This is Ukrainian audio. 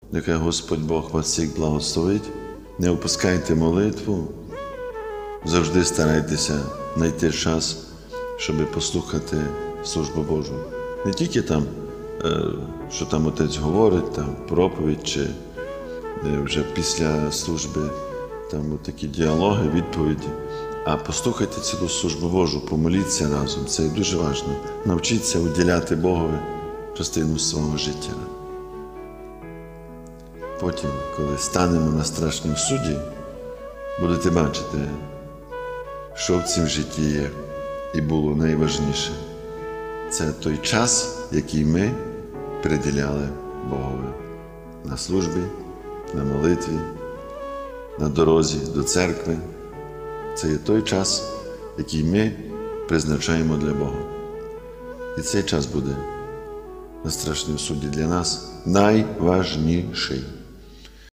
Нехай Господь Бог вас всіх благословить. Не опускайте молитву. Завжди старайтеся знайти час, щоб послухати службу Божу. Не тільки там, що там отець говорить, там проповідь, чи вже після служби там такі діалоги, відповіді, а послухайте цілу службу Божу, помоліться разом. Це дуже важливо. Навчіться уділяти Богові частину свого життя. Потім, коли станемо на страшному суді, будете бачити, що в цім житті є і було найважніше. Це той час, який ми приділяли Богові на службі, на молитві, на дорозі до церкви. Це є той час, який ми призначаємо для Бога. І цей час буде на страшному суді для нас найважніший.